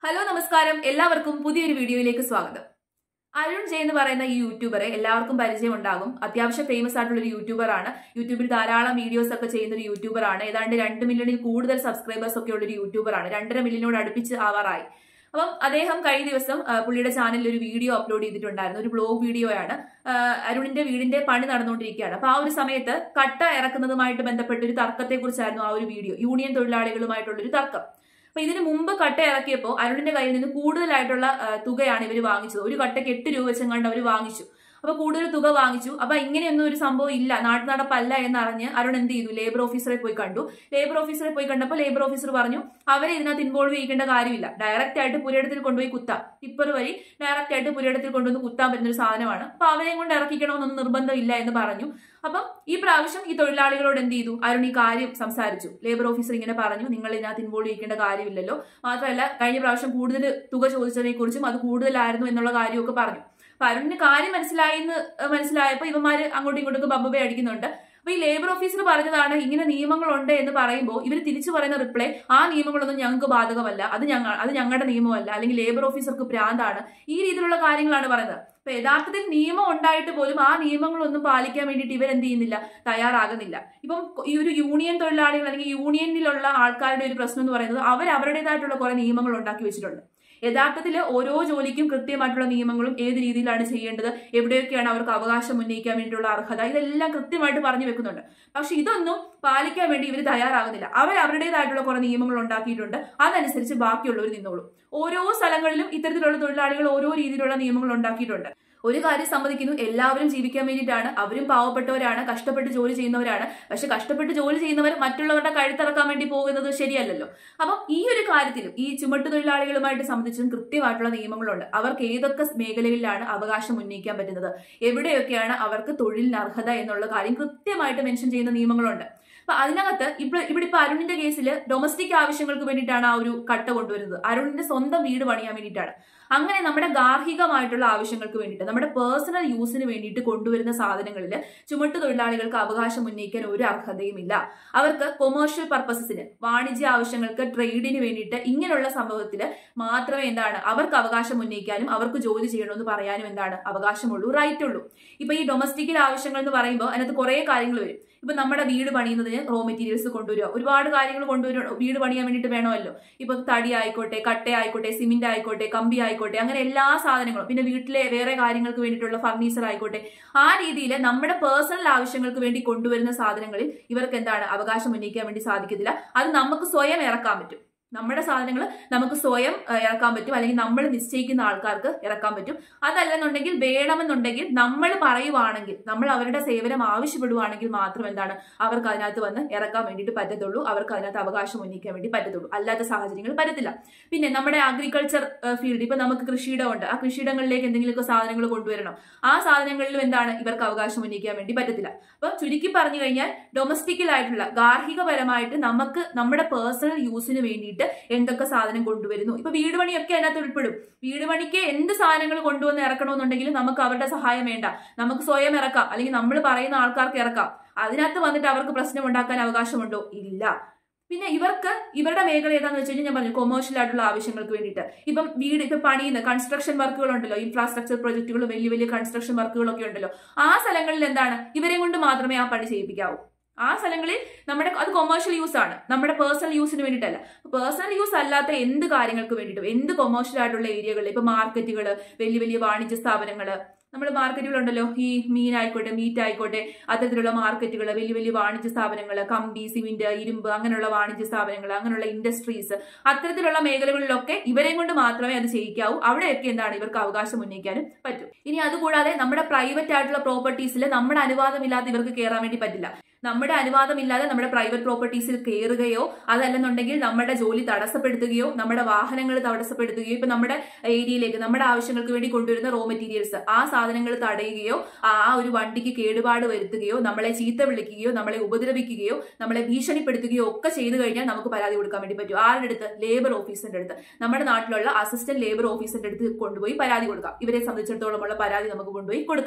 Hello നമസ്കാരം, എല്ലാവർക്കും പുതിയൊരു വീഡിയോയിലേക്ക് സ്വാഗതം. അരുൺ ജെ എന്ന് പറയുന്ന ഈ യൂട്യൂബറെ എല്ലാവർക്കും പരിചയം ഉണ്ടാകും. അത്യാവശ്യം ഫേമസ് ആയിട്ടുള്ള ഒരു യൂട്യൂബറാണ്. യൂട്യൂബിൽ ധാരാളം വീഡിയോസ് ഒക്കെ ചെയ്യുന്ന ഒരു യൂട്യൂബറാണ്. ഏതാണ്ട് 2 മില്യണിൽ കൂടുതൽ സബ്സ്ക്രൈബേഴ്സ് ഒക്കെ ഉള്ള ഒരു യൂട്യൂബറാണ്. 2.5 മില്യനോട് അടുപ്പിച്ച് ആവാറായി. അപ്പം അദ്ദേഹം കഴിഞ്ഞ ദിവസം പുള്ളിയുടെ ചാനലിൽ ഒരു വീഡിയോ അപ്ലോഡ് ചെയ്തിട്ടുണ്ടായിരുന്നു. ഒരു ബ്ലോഗ് വീഡിയോയാണ്. അരുണിന്റെ വീടിന്റെ പണി നടന്നുകൊണ്ടിരിക്കുകയാണ്. അപ്പൊ ആ ഒരു സമയത്ത് കട്ട ഇറക്കുന്നതുമായിട്ട് ബന്ധപ്പെട്ട ഒരു തർക്കത്തെ കുറിച്ചായിരുന്നു ആ ഒരു വീഡിയോ. യൂണിയൻ തൊഴിലാളികളുമായിട്ടുള്ളൊരു തർക്കം. അപ്പൊ ഇതിന് മുമ്പ് കട്ട ഇറക്കിയപ്പോൾ അരുണിന്റെ കയ്യിൽ നിന്ന് കൂടുതലായിട്ടുള്ള തുകയാണ് ഇവർ വാങ്ങിച്ചത്. ഒരു കട്ടയ്ക്ക് 8 രൂപ വെച്ചെങ്ങാണ്ട് അവർ വാങ്ങിച്ചു. അപ്പൊ കൂടുതൽ തുക വാങ്ങിച്ചു. അപ്പൊ ഇങ്ങനെയൊന്നും ഒരു സംഭവം ഇല്ല, നാട്ടു നടപ്പല്ല എന്നറിഞ്ഞ് അരുൺ എന്ത് ചെയ്തു? ലേബർ ഓഫീസറെ പോയി കണ്ടു. ലേബർ ഓഫീസറെ പോയി കണ്ടപ്പോൾ ലേബർ ഓഫീസർ പറഞ്ഞു അവരെ ഇതിനകത്ത് ഇൻവോൾവ് ചെയ്യേണ്ട കാര്യമില്ല, ഡയറക്റ്റ് ആയിട്ട് പുരയിടത്തിൽ കൊണ്ടുപോയി കുത്താം, ടിപ്പർ വഴി ഡയറക്റ്റ് ആയിട്ട് പുരയിടത്തിൽ കൊണ്ടുവന്ന് കുത്താൻ പറ്റുന്ന ഒരു സാധനമാണ്. അപ്പൊ അവരെയും കൊണ്ട് ഇറക്കിക്കണമെന്നൊന്നും നിർബന്ധമില്ല എന്ന് പറഞ്ഞു. അപ്പം ഈ പ്രാവശ്യം ഈ തൊഴിലാളികളോട് എന്ത് ചെയ്തു? അരുൺ ഈ കാര്യം സംസാരിച്ചു. ലേബർ ഓഫീസർ ഇങ്ങനെ പറഞ്ഞു, നിങ്ങൾ ഇതിനകത്ത് ഇൻവോൾവ് ചെയ്യേണ്ട കാര്യമില്ലല്ലോ, മാത്രമല്ല കഴിഞ്ഞ പ്രാവശ്യം കൂടുതൽ തുക ചോദിച്ചതിനെ കുറിച്ചും അത് കൂടുതലായിരുന്നു എന്നുള്ള കാര്യമൊക്കെ പറഞ്ഞു. അപ്പൊ അരുണിന് കാര്യം മനസ്സിലായപ്പോ ഇവന്മാര് അങ്ങോട്ടും ഇങ്ങോട്ടും ബബ്ബെ അടിക്കുന്നുണ്ട്. അപ്പൊ ഈ ലേബർ ഓഫീസർ പറഞ്ഞതാണ് ഇങ്ങനെ നിയമങ്ങളുണ്ട് എന്ന് പറയുമ്പോൾ ഇവർ തിരിച്ചു പറയുന്ന റിപ്ലൈ, ആ നിയമങ്ങളൊന്നും ഞങ്ങൾക്ക് ബാധകമല്ല, അത് ഞങ്ങളുടെ നിയമമല്ല, അല്ലെങ്കിൽ ലേബർ ഓഫീസർക്ക് ഭ്രാന്താണ്, ഈ രീതിയിലുള്ള കാര്യങ്ങളാണ് പറയുന്നത്. അപ്പൊ യഥാർത്ഥത്തിൽ നിയമം ഉണ്ടായിട്ട് പോലും ആ നിയമങ്ങളൊന്നും പാലിക്കാൻ വേണ്ടിയിട്ട് ഇവരെന്ത് ചെയ്യുന്നില്ല, തയ്യാറാകുന്നില്ല. ഇപ്പം ഈ ഒരു യൂണിയൻ തൊഴിലാളികൾ അല്ലെങ്കിൽ യൂണിയനിലുള്ള ആൾക്കാരുടെ ഒരു പ്രശ്നം എന്ന് പറയുന്നത് അവർ അവരുടേതായിട്ടുള്ള കുറെ നിയമങ്ങൾ ഉണ്ടാക്കി വെച്ചിട്ടുണ്ട്. യഥാർത്ഥത്തിൽ ഓരോ ജോലിക്കും കൃത്യമായിട്ടുള്ള നിയമങ്ങളും ഏത് രീതിയിലാണ് ചെയ്യേണ്ടത്, എവിടെയൊക്കെയാണ് അവർക്ക് അവകാശം ഉന്നയിക്കാൻ വേണ്ടിയിട്ടുള്ള അർഹത, ഇതെല്ലാം കൃത്യമായിട്ട് പറഞ്ഞു വെക്കുന്നുണ്ട്. പക്ഷെ ഇതൊന്നും പാലിക്കാൻ വേണ്ടി ഇവർ തയ്യാറാകുന്നില്ല. അവരുടേതായിട്ടുള്ള കുറെ നിയമങ്ങൾ ഉണ്ടാക്കിയിട്ടുണ്ട്, അതനുസരിച്ച് ബാക്കിയുള്ളവർ നിന്നോളൂ. ഓരോ സ്ഥലങ്ങളിലും ഇത്തരത്തിലുള്ള തൊഴിലാളികൾ ഓരോ രീതിയിലുള്ള നിയമങ്ങൾ ഉണ്ടാക്കിയിട്ടുണ്ട്. ഒരു കാര്യം സമ്മതിക്കുന്നു, എല്ലാവരും ജീവിക്കാൻ വേണ്ടിയിട്ടാണ്, അവരും പാവപ്പെട്ടവരാണ്, കഷ്ടപ്പെട്ട് ജോലി ചെയ്യുന്നവരാണ്. പക്ഷെ കഷ്ടപ്പെട്ട് ജോലി ചെയ്യുന്നവർ മറ്റുള്ളവരുടെ കഴുത്തിറക്കാൻ വേണ്ടി പോകുന്നത് ശരിയല്ലല്ലോ. അപ്പം ഈ ഒരു കാര്യത്തിലും ഈ ചുമട്ടു തൊഴിലാളികളുമായിട്ട് സംബന്ധിച്ചും കൃത്യമായിട്ടുള്ള നിയമങ്ങളുണ്ട്. അവർക്ക് ഏതൊക്കെ മേഖലകളിലാണ് അവകാശം ഉന്നയിക്കാൻ പറ്റുന്നത്, എവിടെയൊക്കെയാണ് അവർക്ക് തൊഴിലിന് അർഹത എന്നുള്ള കാര്യം കൃത്യമായിട്ട് മെൻഷൻ ചെയ്യുന്ന നിയമങ്ങളുണ്ട്. അപ്പൊ അതിനകത്ത് ഇവിടെ ഇപ്പൊ അരുണിന്റെ കേസിൽ ഡൊമസ്റ്റിക് ആവശ്യങ്ങൾക്ക് വേണ്ടിയിട്ടാണ് ആ ഒരു കട്ട കൊണ്ടുവരുന്നത്. അരുണിന്റെ സ്വന്തം വീട് പണിയാൻ വേണ്ടിയിട്ടാണ്. അങ്ങനെ നമ്മുടെ ഗാർഹികമായിട്ടുള്ള ആവശ്യങ്ങൾക്ക് വേണ്ടിയിട്ട്, നമ്മുടെ പേഴ്സണൽ യൂസിന് വേണ്ടിയിട്ട് കൊണ്ടുവരുന്ന സാധനങ്ങളിൽ ചുമട്ടു തൊഴിലാളികൾക്ക് അവകാശം ഉന്നയിക്കാൻ ഒരു അർഹതയുമില്ല. അവർക്ക് കൊമേഴ്ഷ്യൽ പർപ്പസസിന്, വാണിജ്യ ആവശ്യങ്ങൾക്ക്, ട്രേഡിന് വേണ്ടിയിട്ട് ഇങ്ങനെയുള്ള സംഭവത്തിൽ മാത്രമേ എന്താണ് അവർക്ക് അവകാശം ഉന്നയിക്കാനും അവർക്ക് ജോലി ചെയ്യണമെന്ന് പറയാനും എന്താണ് അവകാശമുള്ളൂ, റൈറ്റ് ഉള്ളൂ. ഇപ്പൊ ഈ ഡൊമസ്റ്റിക്കൽ ആവശ്യങ്ങൾ എന്ന് പറയുമ്പോൾ അതിനകത്ത് കുറെ കാര്യങ്ങൾ വരും. ഇപ്പൊ നമ്മുടെ വീട് പണിയുന്നതിന് റോ മെറ്റീരിയൽസ് കൊണ്ടുവരിക, ഒരുപാട് കാര്യങ്ങൾ കൊണ്ടുവരിക, വീട് പണിയാൻ വേണ്ടിയിട്ട് വേണമല്ലോ. ഇപ്പൊ തടി ആയിക്കോട്ടെ, കട്ട ആയിക്കോട്ടെ, സിമെന്റ് ആയിക്കോട്ടെ, കമ്പി ആയിക്കോട്ടെ, അങ്ങനെ എല്ലാ സാധനങ്ങളും, പിന്നെ വീട്ടിലെ വേറെ കാര്യങ്ങൾക്ക് വേണ്ടിയിട്ടുള്ള ഫർണിച്ചർ ആയിക്കോട്ടെ, ആ രീതിയിൽ നമ്മുടെ പേഴ്സണൽ ആവശ്യങ്ങൾക്ക് വേണ്ടി കൊണ്ടുവരുന്ന സാധനങ്ങളിൽ ഇവർക്ക് എന്താണ് അവകാശം ഉന്നയിക്കാൻ വേണ്ടി സാധിക്കത്തില്ല. അത് നമുക്ക് സ്വയം ഇറക്കാൻ പറ്റും. നമ്മുടെ സാധനങ്ങൾ നമുക്ക് സ്വയം ഇറക്കാൻ പറ്റും, അല്ലെങ്കിൽ നമ്മൾ നിശ്ചയിക്കുന്ന ആൾക്കാർക്ക് ഇറക്കാൻ പറ്റും. അതല്ലെന്നുണ്ടെങ്കിൽ വേണമെന്നുണ്ടെങ്കിൽ നമ്മൾ പറയുവാണെങ്കിൽ, നമ്മൾ അവരുടെ സേവനം ആവശ്യപ്പെടുവാണെങ്കിൽ മാത്രം എന്താണ് അവർക്ക് അതിനകത്ത് വന്ന് ഇറക്കാൻ വേണ്ടിയിട്ട് പറ്റത്തുള്ളൂ, അവർക്ക് അതിനകത്ത് അവകാശം ഉന്നയിക്കാൻ വേണ്ടി പറ്റത്തുള്ളൂ. അല്ലാത്ത സാഹചര്യങ്ങൾ പറ്റത്തില്ല. പിന്നെ നമ്മുടെ അഗ്രികൾച്ചർ ഫീൽഡ്, ഇപ്പൊ നമുക്ക് കൃഷിയിടമുണ്ട്, ആ കൃഷിയിടങ്ങളിലേക്ക് എന്തെങ്കിലുമൊക്കെ സാധനങ്ങൾ കൊണ്ടുവരണം, ആ സാധനങ്ങളിലും എന്താണ് ഇവർക്ക് അവകാശം ഉന്നയിക്കാൻ വേണ്ടി പറ്റത്തില്ല. അപ്പൊ ചുരുക്കി പറഞ്ഞു കഴിഞ്ഞാൽ ഡൊമസ്റ്റിക്കലായിട്ടുള്ള ഗാർഹികപരമായിട്ട് നമുക്ക് നമ്മുടെ പേഴ്സണൽ യൂസിന് വേണ്ടിയിട്ട് എന്തൊക്കെ സാധനം കൊണ്ടുവരുന്നു. ഇപ്പൊ വീട് പണിയൊക്കെ അതിനകത്ത് ഉൾപ്പെടും. വീട് പണിക്ക് എന്ത് സാധനങ്ങൾ കൊണ്ടുവന്ന് ഇറക്കണമെന്നുണ്ടെങ്കിലും നമുക്ക് അവരുടെ സഹായം വേണ്ട, നമുക്ക് സ്വയം ഇറക്കാം, അല്ലെങ്കിൽ നമ്മൾ പറയുന്ന ആൾക്കാർക്ക് ഇറക്കാം. അതിനകത്ത് വന്നിട്ട് അവർക്ക് പ്രശ്നം ഉണ്ടാക്കാൻ അവകാശമുണ്ടോ? ഇല്ല. പിന്നെ ഇവരുടെ മേഖല ഏതാണെന്ന് വെച്ച് കഴിഞ്ഞാൽ ഞാൻ പറഞ്ഞു, കൊമേഴ്ഷ്യൽ ആയിട്ടുള്ള ആവശ്യങ്ങൾക്ക് വേണ്ടിയിട്ട്. ഇപ്പം വീട് ഇപ്പൊ പണിയുന്ന കൺസ്ട്രക്ഷൻ വർക്കുകൾ ഉണ്ടല്ലോ, ഇൻഫ്രാസ്ട്രക്ചർ പ്രൊജക്ടുകൾ, വലിയ വലിയ കൺസ്ട്രക്ഷൻ വർക്കുകളൊക്കെ ഉണ്ടല്ലോ, ആ സ്ഥലങ്ങളിൽ എന്താണ് ഇവരെ കൊണ്ട് മാത്രമേ ആ പണി ചെയ്യിപ്പിക്കാവൂ. ആ സ്ഥലങ്ങളിൽ അത് കൊമേഴ്ഷ്യൽ യൂസ് ആണ്, നമ്മുടെ പേഴ്സണൽ യൂസിന് വേണ്ടിയിട്ടല്ല. പേഴ്സണൽ യൂസ് അല്ലാത്ത എന്ത് കാര്യങ്ങൾക്ക് വേണ്ടിയിട്ടും, എന്ത് കൊമേഴ്ഷ്യൽ ആയിട്ടുള്ള ഏരിയകളിൽ, ഇപ്പൊ മാർക്കറ്റുകൾ, വലിയ വലിയ വാണിജ്യ സ്ഥാപനങ്ങൾ, നമ്മുടെ മാർക്കറ്റുകളുണ്ടല്ലോ, ഈ മീനായിക്കോട്ടെ, മീറ്റ് ആയിക്കോട്ടെ, അത്തരത്തിലുള്ള മാർക്കറ്റുകൾ, വലിയ വലിയ വാണിജ്യ സ്ഥാപനങ്ങൾ, കമ്പി, സിമെന്റ്, ഇരുമ്പ്, അങ്ങനെയുള്ള വാണിജ്യ സ്ഥാപനങ്ങൾ, അങ്ങനെയുള്ള ഇൻഡസ്ട്രീസ്, അത്തരത്തിലുള്ള മേഖലകളിലൊക്കെ ഇവരെയും കൊണ്ട് മാത്രമേ അത് ചെയ്യിക്കാവൂ. അവിടെയൊക്കെ എന്താണ് ഇവർക്ക് അവകാശം ഉന്നയിക്കാനും പറ്റും. ഇനി അതുകൂടാതെ നമ്മുടെ പ്രൈവറ്റ് ആയിട്ടുള്ള പ്രോപ്പർട്ടീസിൽ നമ്മുടെ അനുവാദമില്ലാതെ ഇവർക്ക് കയറാൻ വേണ്ടി പറ്റില്ല. നമ്മുടെ അനുവാദമില്ലാതെ നമ്മുടെ പ്രൈവറ്റ് പ്രോപ്പർട്ടീസിൽ കയറുകയോ, അതല്ലെന്നുണ്ടെങ്കിൽ നമ്മുടെ ജോലി തടസ്സപ്പെടുത്തുകയോ, നമ്മുടെ വാഹനങ്ങൾ തടസ്സപ്പെടുത്തുകയോ, ഇപ്പൊ നമ്മുടെ ഏരിയയിലേക്ക് നമ്മുടെ ആവശ്യങ്ങൾക്ക് വേണ്ടി കൊണ്ടുവരുന്ന റോ മെറ്റീരിയൽസ്, ആ സാധനങ്ങൾ തടയുകയോ, ആ ഒരു വണ്ടിക്ക് കേടുപാട് വരുത്തുകയോ, നമ്മളെ ചീത്ത വിളിക്കുകയോ, നമ്മളെ ഉപദ്രവിക്കുകയോ, നമ്മളെ ഭീഷണിപ്പെടുത്തുകയോ ഒക്കെ ചെയ്തു കഴിഞ്ഞാൽ നമുക്ക് പരാതി കൊടുക്കാൻ വേണ്ടി പറ്റും. ആരുടെ അടുത്ത്? ലേബർ ഓഫീസറിന്റെ അടുത്ത്. നമ്മുടെ നാട്ടിലുള്ള അസിസ്റ്റന്റ് ലേബർ ഓഫീസറിന്റെ അടുത്ത് കൊണ്ടുപോയി പരാതി കൊടുക്കാം. ഇവരെ സംബന്ധിച്ചിടത്തോളം ഉള്ള പരാതി നമുക്ക് കൊണ്ടുപോയി കൊടുക്കാം.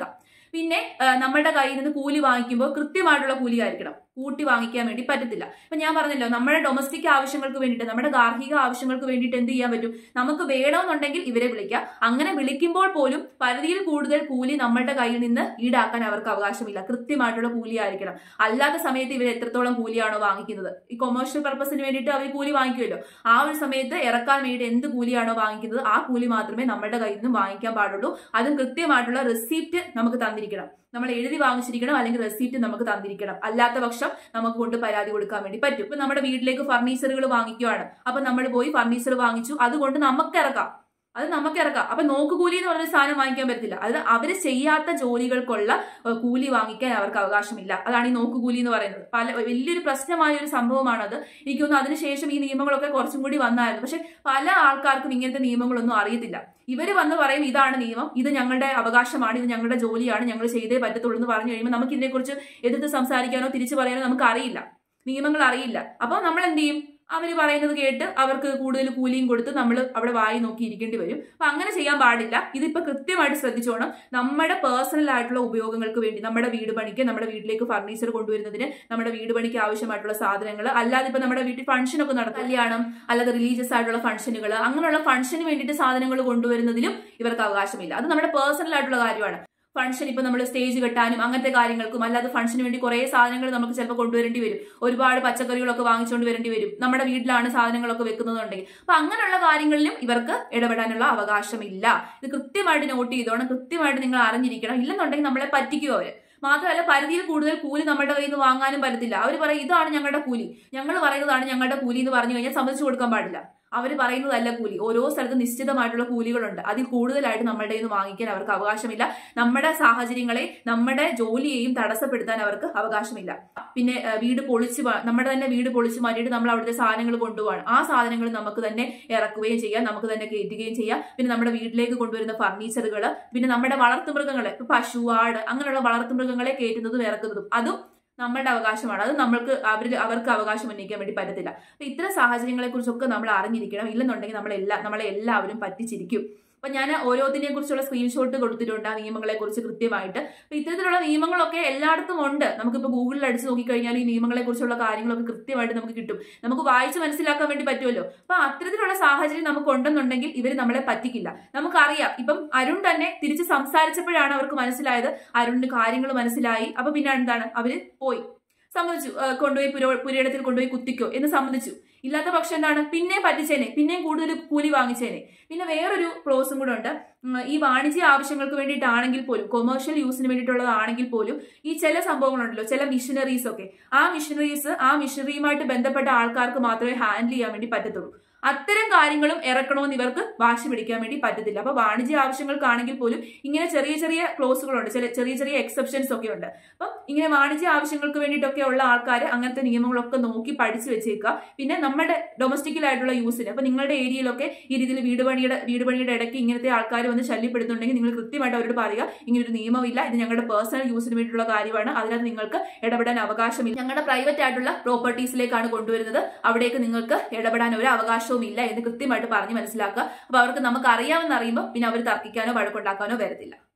പിന്നെ നമ്മുടെ കയ്യിൽ നിന്ന് കൂലി വാങ്ങിക്കുമ്പോൾ കൃത്യമായിട്ടുള്ള കൂലി ആയിരിക്കണം, കൂട്ടി വാങ്ങിക്കാൻ വേണ്ടി പറ്റത്തില്ല. ഇപ്പൊ ഞാൻ പറഞ്ഞല്ലോ, നമ്മുടെ ഡൊമസ്റ്റിക് ആവശ്യങ്ങൾക്ക് വേണ്ടിയിട്ട്, നമ്മുടെ ഗാർഹിക ആവശ്യങ്ങൾക്ക് വേണ്ടിയിട്ട് എന്ത് ചെയ്യാൻ പറ്റും, നമുക്ക് വേണമെന്നുണ്ടെങ്കിൽ ഇവരെ വിളിക്കാം. അങ്ങനെ വിളിക്കുമ്പോൾ പോലും പരിധിയിൽ കൂടുതൽ കൂലി നമ്മളുടെ കയ്യിൽ നിന്ന് ഈടാക്കാൻ അവർക്ക് അവകാശമില്ല. കൃത്യമായിട്ടുള്ള കൂലി ആയിരിക്കണം. അല്ലാത്ത സമയത്ത് ഇവർ എത്രത്തോളം കൂലിയാണോ വാങ്ങിക്കുന്നത്, ഈ കൊമേഴ്ഷ്യൽ പർപ്പസിന് വേണ്ടിയിട്ട് അവർ കൂലി വാങ്ങിക്കുമല്ലോ, ആ ഒരു സമയത്ത് ഇറക്കാൻ വേണ്ടിയിട്ട് എന്ത് കൂലിയാണോ വാങ്ങിക്കുന്നത് ആ കൂലി മാത്രമേ നമ്മുടെ കയ്യിൽ നിന്നും വാങ്ങിക്കാൻ പാടുള്ളൂ. അതും കൃത്യമായിട്ടുള്ള റെസിപ്റ്റ് നമുക്ക് തന്നിരിക്കണം. നമ്മൾ എഴുതി വാങ്ങിച്ചിരിക്കണം, അല്ലെങ്കിൽ റെസിപ്റ്റ് നമുക്ക് തന്നിരിക്കണം. അല്ലാത്ത പക്ഷം നമുക്ക് കൊണ്ട് പരാതി കൊടുക്കാൻ വേണ്ടി പറ്റും. ഇപ്പൊ നമ്മുടെ വീട്ടിലേക്ക് ഫർണിച്ചറുകൾ വാങ്ങിക്കുകയാണ്, അപ്പൊ നമ്മൾ പോയി ഫർണിച്ചർ വാങ്ങിച്ചു, അതുകൊണ്ട് നമുക്ക് ഇറക്കാം. അപ്പൊ നോക്കുകൂലി എന്ന് പറഞ്ഞ സാധനം വാങ്ങിക്കാൻ പറ്റില്ല. അത് അവര് ചെയ്യാത്ത ജോലികൾക്കുള്ള കൂലി വാങ്ങിക്കാൻ അവർക്ക് അവകാശമില്ല. അതാണ് ഈ നോക്കുകൂലി എന്ന് പറയുന്നത്. വലിയൊരു പ്രശ്നമായ ഒരു സംഭവമാണത്. എനിക്ക് തോന്നുന്നു അതിനുശേഷം ഈ നിയമങ്ങളൊക്കെ കുറച്ചും കൂടി വന്നായിരുന്നു. പക്ഷെ പല ആൾക്കാർക്കും ഇങ്ങനത്തെ നിയമങ്ങളൊന്നും അറിയത്തില്ല. ഇവര് വന്ന് പറയും ഇതാണ് നിയമം, ഇത് ഞങ്ങളുടെ അവകാശമാണ്, ഇത് ഞങ്ങളുടെ ജോലിയാണ്, ഞങ്ങൾ ചെയ്തേ പറ്റത്തുള്ളൂ എന്ന് പറഞ്ഞു കഴിയുമ്പോൾ നമുക്ക് ഇതിനെക്കുറിച്ച് എതിർത്ത് സംസാരിക്കാനോ തിരിച്ചു പറയാനോ നമുക്ക് അറിയില്ല, നിയമങ്ങൾ അറിയില്ല. അപ്പൊ നമ്മൾ എന്ത് ചെയ്യും, അവര് പറയുന്നത് കേട്ട് അവർക്ക് കൂടുതൽ കൂലിയും കൊടുത്ത് നമ്മൾ അവിടെ വായി നോക്കി ഇരിക്കേണ്ടി വരും. അപ്പൊ അങ്ങനെ ചെയ്യാൻ പാടില്ല. ഇതിപ്പോ കൃത്യമായിട്ട് ശ്രദ്ധിച്ചോണം. നമ്മുടെ പേഴ്സണൽ ആയിട്ടുള്ള ഉപയോഗങ്ങൾക്ക് വേണ്ടി, നമ്മുടെ വീട് പണിക്ക്, നമ്മുടെ വീട്ടിലേക്ക് ഫർണിച്ചർ കൊണ്ടുവരുന്നതിന്, നമ്മുടെ വീട് പണിക്ക് ആവശ്യമായിട്ടുള്ള സാധനങ്ങൾ, അല്ലാതെ ഇപ്പൊ നമ്മുടെ വീട്ടിൽ ഫംഗ്ഷൻ ഒക്കെ നടത്തും, കല്യാണം, അല്ലാതെ റിലീജിയസ് ആയിട്ടുള്ള ഫംഗ്ഷനുകൾ, അങ്ങനെയുള്ള ഫംഗ്ഷന് വേണ്ടിയിട്ട് സാധനങ്ങൾ കൊണ്ടുവരുന്നതിലും ഇവർക്ക് അവകാശമില്ല. അത് നമ്മുടെ പേഴ്സണൽ ആയിട്ടുള്ള കാര്യമാണ്. ഫംഗ്ഷൻ ഇപ്പൊ നമ്മൾ സ്റ്റേജ് കെട്ടാനും അങ്ങനത്തെ കാര്യങ്ങൾക്കും, അല്ലാതെ ഫംഗ്ഷന് വേണ്ടി കുറെ സാധനങ്ങൾ നമുക്ക് ചിലപ്പോൾ കൊണ്ടുവരേണ്ടി വരും. ഒരുപാട് പച്ചക്കറികളൊക്കെ വാങ്ങിച്ചുകൊണ്ട് വരേണ്ടി വരും. നമ്മുടെ വീട്ടിലാണ് സാധനങ്ങളൊക്കെ വെക്കുന്നതുണ്ടെങ്കിൽ. അപ്പൊ അങ്ങനെയുള്ള കാര്യങ്ങളിലും ഇവർക്ക് ഇടപെടാനുള്ള അവകാശമില്ല. ഇത് കൃത്യമായിട്ട് നോട്ട് ചെയ്തോണം, കൃത്യമായിട്ട് നിങ്ങൾ അറിഞ്ഞിരിക്കണം. ഇല്ലെന്നുണ്ടെങ്കിൽ നമ്മളെ പറ്റിക്കുമോ അവര്. മാത്രമല്ല, പരിധിയിൽ കൂടുതൽ കൂലി നമ്മുടെ കയ്യിൽ നിന്ന് വാങ്ങാനും പറ്റത്തില്ല. അവർ പറയും ഇതാണ് ഞങ്ങളുടെ കൂലി, ഞങ്ങൾ പറയുന്നതാണ് ഞങ്ങളുടെ കൂലി എന്ന് പറഞ്ഞു കഴിഞ്ഞാൽ സമ്മതിച്ചു കൊടുക്കാൻ പാടില്ല. അവർ പറയുന്നതല്ല കൂലി. ഓരോ സ്ഥലത്ത് നിശ്ചിതമായിട്ടുള്ള കൂലികളുണ്ട്. അതിൽ കൂടുതലായിട്ട് നമ്മളുടെ നിന്ന് വാങ്ങിക്കാൻ അവർക്ക് അവകാശമില്ല. നമ്മുടെ സാഹചര്യങ്ങളെ, നമ്മുടെ ജോലിയെയും തടസ്സപ്പെടുത്താൻ അവർക്ക് അവകാശമില്ല. പിന്നെ വീട് പൊളിച്ച്, നമ്മുടെ തന്നെ വീട് പൊളിച്ച് മാറ്റിയിട്ട് നമ്മൾ അവിടുത്തെ സാധനങ്ങൾ കൊണ്ടുപോകാണ്. ആ സാധനങ്ങൾ നമുക്ക് തന്നെ ഇറക്കുകയും ചെയ്യാം, നമുക്ക് തന്നെ കയറ്റുകയും ചെയ്യാം. പിന്നെ നമ്മുടെ വീട്ടിലേക്ക് കൊണ്ടുവരുന്ന ഫർണിച്ചറുകൾ, പിന്നെ നമ്മുടെ വളർത്തുമൃഗങ്ങളെ, പശു, ആട്, അങ്ങനെയുള്ള വളർത്തുമൃഗങ്ങളെ കയറ്റുന്നതും ഇറക്കുന്നതും അതും നമ്മളുടെ അവകാശമാണ്. അത് അവർക്ക് അവകാശം ഉന്നയിക്കാൻ വേണ്ടി പറ്റത്തില്ല. അപ്പൊ ഇത്തരം സാഹചര്യങ്ങളെ കുറിച്ചൊക്കെ നമ്മൾ അറിഞ്ഞിരിക്കണം. ഇല്ലെന്നുണ്ടെങ്കിൽ നമ്മളെ എല്ലാവരും പറ്റിച്ചിരിക്കും. അപ്പൊ ഞാൻ ഓരോന്നിനെ കുറിച്ചുള്ള സ്ക്രീൻഷോട്ട് കൊടുത്തിട്ടുണ്ട്, ആ നിയമങ്ങളെ കുറിച്ച് കൃത്യമായിട്ട്. അപ്പൊ ഇത്തരത്തിലുള്ള നിയമങ്ങളൊക്കെ എല്ലായിടത്തും ഉണ്ട്. നമുക്കിപ്പോ ഗൂഗിളിൽ അടിച്ച് നോക്കിക്കഴിഞ്ഞാൽ ഈ നിയമങ്ങളെ കുറിച്ചുള്ള കാര്യങ്ങളൊക്കെ കൃത്യമായിട്ട് നമുക്ക് കിട്ടും. നമുക്ക് വായിച്ച് മനസ്സിലാക്കാൻ വേണ്ടി പറ്റുമല്ലോ. അപ്പൊ അത്തരത്തിലുള്ള സാഹചര്യം നമുക്ക് ഉണ്ടെന്നുണ്ടെങ്കിൽ ഇവർ നമ്മളെ പറ്റിക്കില്ല. നമുക്കറിയാം. ഇപ്പം അരുൺ തന്നെ തിരിച്ച് സംസാരിച്ചപ്പോഴാണ് അവർക്ക് മനസ്സിലായത്, അരുണിന് കാര്യങ്ങൾ മനസ്സിലായി. അപ്പൊ പിന്നെ എന്താണ്, അവര് പോയി സമ്മതിച്ചു, കൊണ്ടുപോയി പുരയിടത്തിൽ കൊണ്ടുപോയി കുത്തിക്കോ എന്ന് സമ്മതിച്ചു. ഇല്ലാത്ത പക്ഷം എന്താണ്, പിന്നെയും പറ്റിച്ചേനെ, പിന്നെയും കൂടുതൽ കൂലി വാങ്ങിച്ചേനെ. പിന്നെ വേറൊരു ക്ലോസും കൂടെ ഉണ്ട്. ഈ വാണിജ്യ ആവശ്യങ്ങൾക്ക് വേണ്ടിയിട്ടാണെങ്കിൽ പോലും, കൊമേഴ്ഷ്യൽ യൂസിന് വേണ്ടിയിട്ടുള്ളതാണെങ്കിൽ പോലും, ഈ ചില സംഭവങ്ങളുണ്ടല്ലോ, ചില മിഷനറീസ് ഒക്കെ, ആ മിഷനറിയുമായിട്ട് ബന്ധപ്പെട്ട ആൾക്കാർക്ക് മാത്രമേ ഹാൻഡിൽ ചെയ്യാൻ വേണ്ടി പറ്റത്തുള്ളൂ. അത്തരം കാര്യങ്ങളും ഇറക്കണമെന്ന് ഇവർക്ക് വാശി പിടിക്കാൻ വേണ്ടി പറ്റത്തില്ല. അപ്പൊ വാണിജ്യ ആവശ്യങ്ങൾക്കാണെങ്കിൽ പോലും ഇങ്ങനെ ചെറിയ ചെറിയ ക്ലോസുകളുണ്ട്, ചെറിയ ചെറിയ എക്സെപ്ഷൻസ് ഒക്കെ ഉണ്ട്. അപ്പം ഇങ്ങനെ വാണിജ്യ ആവശ്യങ്ങൾക്ക് വേണ്ടിയിട്ടൊക്കെ ഉള്ള ആൾക്കാർ അങ്ങനത്തെ നിയമങ്ങളൊക്കെ നോക്കി പഠിച്ചു വെച്ചേക്കുക. പിന്നെ നമ്മുടെ ഡൊമസ്റ്റിക്കലായിട്ടുള്ള യൂസിന്, അപ്പൊ നിങ്ങളുടെ ഏരിയയിലൊക്കെ ഈ രീതിയിൽ വീട് പണിയുടെ ഇടയ്ക്ക് ഇങ്ങനത്തെ ആൾക്കാർ വന്ന് ശല്യപ്പെടുത്തുന്നുണ്ടെങ്കിൽ നിങ്ങൾ കൃത്യമായിട്ട് അവരോട് പറയുക, ഇങ്ങനൊരു നിയമമില്ല, ഇത് ഞങ്ങളുടെ പേഴ്സണൽ യൂസിന് വേണ്ടിയിട്ടുള്ള കാര്യമാണ്, അതിനകത്ത് നിങ്ങൾക്ക് ഇടപെടാൻ അവകാശമില്ല, ഞങ്ങളുടെ പ്രൈവറ്റ് ആയിട്ടുള്ള പ്രോപ്പർട്ടീസിലേക്കാണ് കൊണ്ടുവരുന്നത്, അവിടേക്ക് നിങ്ങൾക്ക് ഇടപെടാൻ ഒരു അവകാശം ഇല്ല എന്ന് കൃത്യമായിട്ട് പറഞ്ഞ് മനസ്സിലാക്കുക. അപ്പൊ അവർക്ക് നമുക്ക് അറിയാമെന്ന് അറിയുമ്പോൾ പിന്നെ അവർ തർക്കിക്കാനോ വഴക്കുണ്ടാക്കാനോ വരത്തില്ല.